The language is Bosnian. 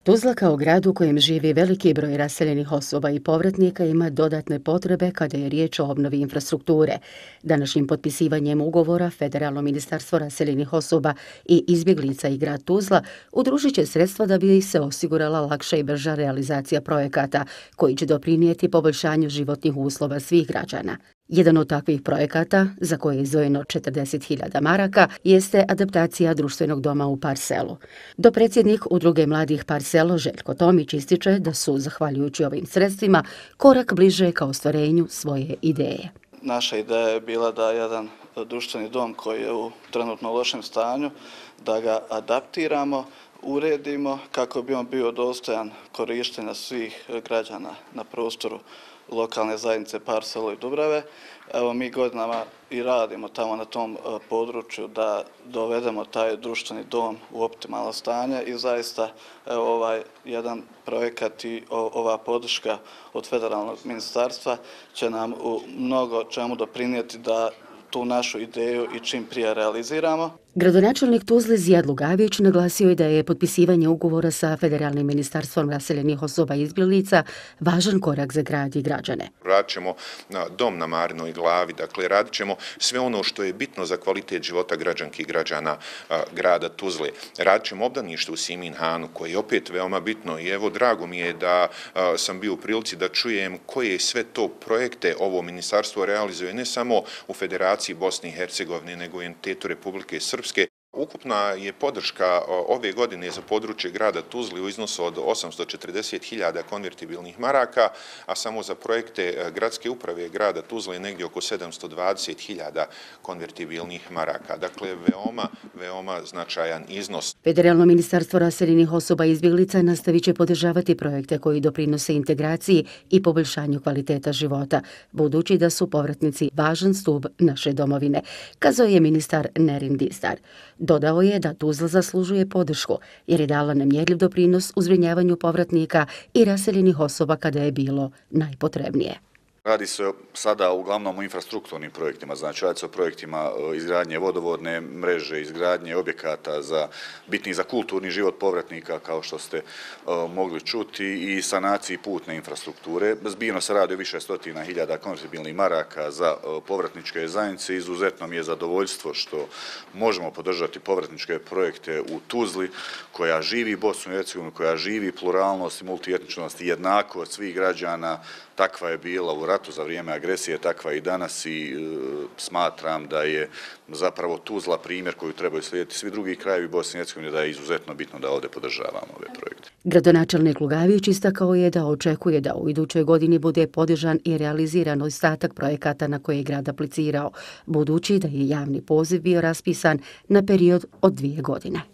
Tuzla kao grad u kojem živi veliki broj raseljenih osoba i povratnika ima dodatne potrebe kada je riječ o obnovi infrastrukture. Današnjim potpisivanjem ugovora Federalno ministarstvo raseljenih osoba i izbjeglica i grad Tuzla udružit će sredstva da bi se osigurala lakša i brža realizacija projekata koji će doprinijeti poboljšanju životnih uslova svih građana. Jedan od takvih projekata, za koje je izdvojeno 40.000 maraka, jeste adaptacija društvenog doma u Parselu. Dopredsjednik udruge mladih Parselo Željko Tomić ističe da su, zahvaljujući ovim sredstvima, korak bliže ka ostvarenju svoje ideje. Naša ideja je bila da jedan društveni dom koji je u trenutno lošem stanju, da ga adaptiramo, uredimo kako bi on bio dostojan korištenja svih građana na prostoru lokalne zajednice Parselo i Dubrave. Evo, mi godinama i radimo tamo na tom području da dovedemo taj društveni dom u optimalno stanje i zaista ovaj jedan projekat i ova podrška od federalnog ministarstva će nam u mnogo čemu doprinijeti da tu našu ideju i čim prije realiziramo. Gradonačelnik Tuzle Zijad Lugavić naglasio je da je potpisivanje ugovora sa Federalnim ministarstvom raseljenih osoba i izbjeglica važan korak za grad i građane. Radit ćemo dom na Marinoj glavi, dakle radit ćemo sve ono što je bitno za kvalitet života građanki i građana grada Tuzle. Radit ćemo obdanište u Simin Hanu, koje je opet veoma bitno i evo drago mi je da sam bio u prilici da čujem koje sve to projekte ovo ministarstvo realizuje ne samo u Federaciji Bosne i Hercegovine, nego i entitetu Republike Srpske. Ukupna je podrška ove godine za područje grada Tuzle u iznosu od 840.000 konvertibilnih maraka, a samo za projekte gradske uprave grada Tuzle je negdje oko 720.000 konvertibilnih maraka. Dakle, veoma značajan iznos. Federalno ministarstvo raseljenih osoba i izbjeglica nastavit će podržavati projekte koji doprinose integraciji i poboljšanju kvaliteta života, budući da su povratnici važan stup naše domovine, kazao je ministar Nerin Distar. Dodao je da Tuzla zaslužuje podršku jer je dala nemjerljiv doprinos u zbrinjavanju povratnika i raseljenih osoba kada je bilo najpotrebnije. Radi se sada uglavnom o infrastrukturnim projektima, znači radi se o projektima izgradnje vodovodne mreže, izgradnje objekata bitnih za kulturni život povratnika, kao što ste mogli čuti, i sanaciji putne infrastrukture. Zbirno se radi o više stotina hiljada konvertibilnih maraka za povratničke zajednice. Izuzetno mi je zadovoljstvo što možemo podržati povratničke projekte u Tuzli, koja živi Bosnu i Hercegovinu, koja živi pluralnost i multietničnost i jednakost svih građana. Takva je bila u ratu za vrijeme agresije, takva i danas i smatram da je zapravo Tuzla primjer koju trebaju slijediti svi drugi krajevi Bosne i Hercegovine, da je izuzetno bitno da ovdje podržavamo ove projekte. Gradonačelnik Lugavić istakao je da očekuje da u idućoj godini bude podržan i realiziran ostatak projekata na koje je grad aplicirao, budući da je javni poziv bio raspisan na period od 2 godine.